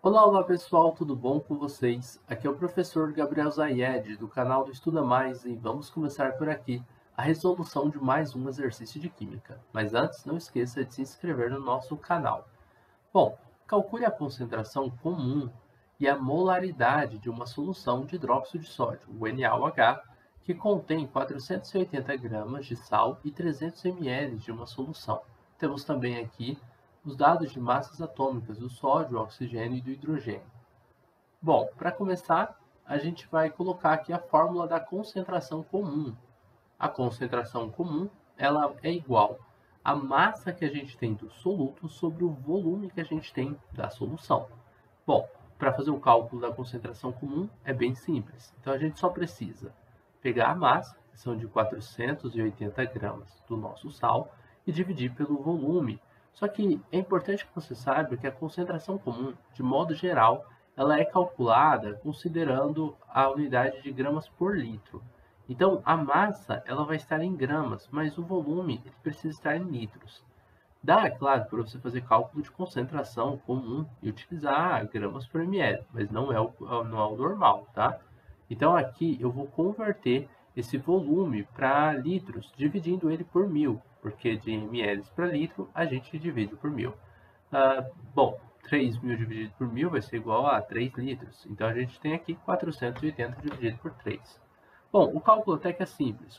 Olá, olá pessoal, tudo bom com vocês? Aqui é o professor Gabriel Zayed, do canal do Estuda Mais, e vamos começar por aqui a resolução de mais um exercício de química. Mas antes, não esqueça de se inscrever no nosso canal. Bom, calcule a concentração comum e a molaridade de uma solução de hidróxido de sódio, o NaOH, que contém 480 gramas de sal e 300 ml de uma solução. Temos também aqui os dados de massas atômicas do sódio, do oxigênio e do hidrogênio. Bom, para começar, a gente vai colocar aqui a fórmula da concentração comum. A concentração comum, ela é igual à massa que a gente tem do soluto sobre o volume que a gente tem da solução. Bom, para fazer o cálculo da concentração comum é bem simples. Então a gente só precisa pegar a massa, que são de 480 gramas do nosso sal, e dividir pelo volume. Só que é importante que você saiba que a concentração comum, de modo geral, ela é calculada considerando a unidade de gramas por litro. Então, a massa ela vai estar em gramas, mas o volume ele precisa estar em litros. Dá, é claro, para você fazer cálculo de concentração comum e utilizar gramas por ml, mas não é o normal, tá? Então, aqui eu vou converter esse volume para litros, dividindo ele por 1000, porque de ml para litro a gente divide por 1000. Bom, 3.000 dividido por 1000 vai ser igual a 3 litros. Então, a gente tem aqui 480 dividido por 3. Bom, o cálculo até que é simples.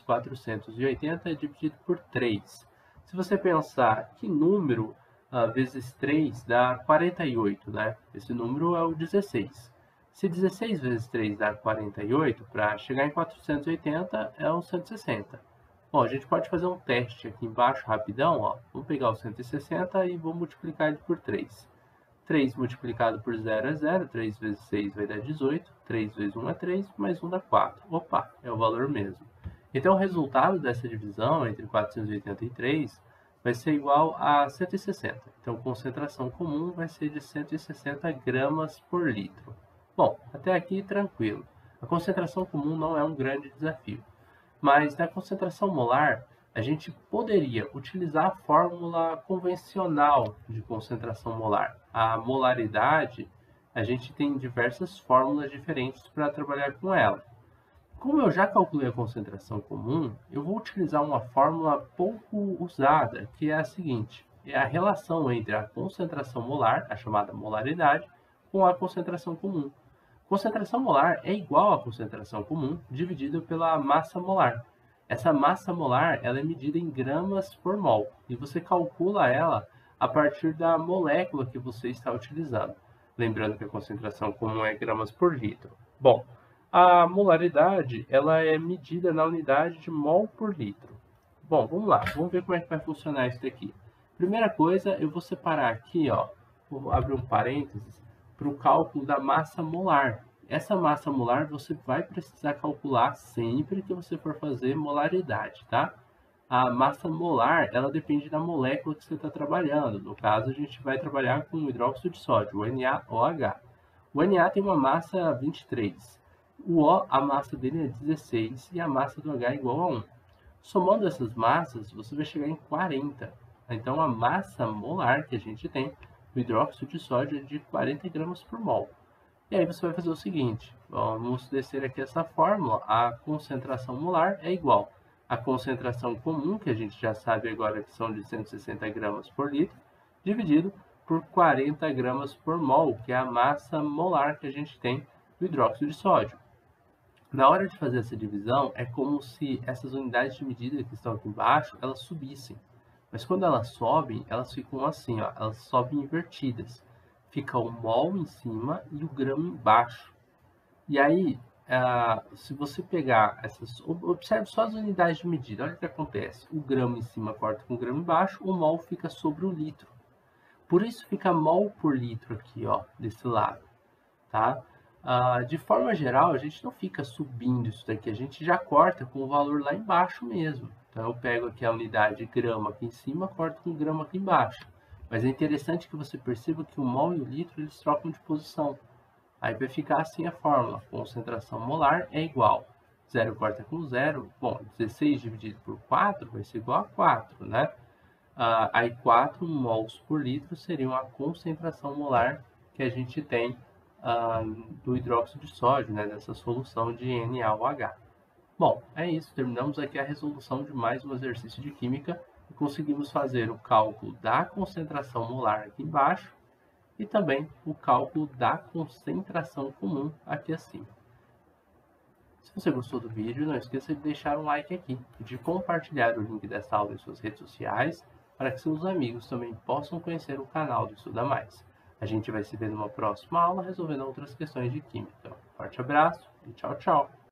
480 dividido por 3. Se você pensar que número vezes 3 dá 48, né? Esse número é o 16. Se 16 vezes 3 dá 48, para chegar em 480 é o 160. Bom, a gente pode fazer um teste aqui embaixo rapidão, ó. Vamos pegar o 160 e vou multiplicar ele por 3. 3 multiplicado por 0 é 0, 3 vezes 6 vai dar 18, 3 vezes 1 é 3, mais 1 dá 4. Opa, é o valor mesmo. Então, o resultado dessa divisão entre 483 vai ser igual a 160. Então, a concentração comum vai ser de 160 gramas por litro. Bom, até aqui tranquilo. A concentração comum não é um grande desafio. Mas na concentração molar, a gente poderia utilizar a fórmula convencional de concentração molar. A molaridade, a gente tem diversas fórmulas diferentes para trabalhar com ela. Como eu já calculei a concentração comum, eu vou utilizar uma fórmula pouco usada, que é a seguinte: é a relação entre a concentração molar, a chamada molaridade, com a concentração comum. Concentração molar é igual à concentração comum dividida pela massa molar. Essa massa molar ela é medida em gramas por mol e você calcula ela a partir da molécula que você está utilizando. Lembrando que a concentração comum é gramas por litro. Bom, a molaridade ela é medida na unidade de mol por litro. Bom, vamos lá, vamos ver como é que vai funcionar isso daqui. Primeira coisa, eu vou separar aqui, ó, vou abrir um parênteses, para o cálculo da massa molar. Essa massa molar você vai precisar calcular sempre que você for fazer molaridade, tá? A massa molar, ela depende da molécula que você está trabalhando. No caso, a gente vai trabalhar com o hidróxido de sódio, o NaOH. O Na tem uma massa 23. O O, a massa dele é 16 e a massa do H é igual a 1. Somando essas massas, você vai chegar em 40. Então, a massa molar que a gente tem do hidróxido de sódio é de 40 gramas por mol. E aí você vai fazer o seguinte, vamos descer aqui essa fórmula, a concentração molar é igual à concentração comum, que a gente já sabe agora que são de 160 gramas por litro, dividido por 40 gramas por mol, que é a massa molar que a gente tem do hidróxido de sódio. Na hora de fazer essa divisão, é como se essas unidades de medida que estão aqui embaixo, elas subissem. Mas quando elas sobem, elas ficam assim, ó, elas sobem invertidas. Fica o mol em cima e o grama embaixo. E aí, se você pegar essas... Observe só as unidades de medida, olha o que acontece. O grama em cima corta com o grama embaixo, o mol fica sobre o litro. Por isso fica mol por litro aqui, ó, desse lado, tá? De forma geral, a gente não fica subindo isso daqui, a gente já corta com o valor lá embaixo mesmo. Então, eu pego aqui a unidade grama aqui em cima, corto com grama aqui embaixo. Mas é interessante que você perceba que o mol e o litro eles trocam de posição. Aí vai ficar assim a fórmula: concentração molar é igual. 0 corta com 0. Bom, 16 dividido por 4 vai ser igual a 4, né? Aí 4 mols por litro seriam a concentração molar que a gente tem do hidróxido de sódio, né, dessa solução de NaOH. Bom, é isso, terminamos aqui a resolução de mais um exercício de química e conseguimos fazer o cálculo da concentração molar aqui embaixo e também o cálculo da concentração comum aqui acima. Se você gostou do vídeo, não esqueça de deixar um like aqui e de compartilhar o link dessa aula em suas redes sociais para que seus amigos também possam conhecer o canal do Estuda Mais. A gente vai se ver numa próxima aula resolvendo outras questões de química. Forte abraço e tchau, tchau!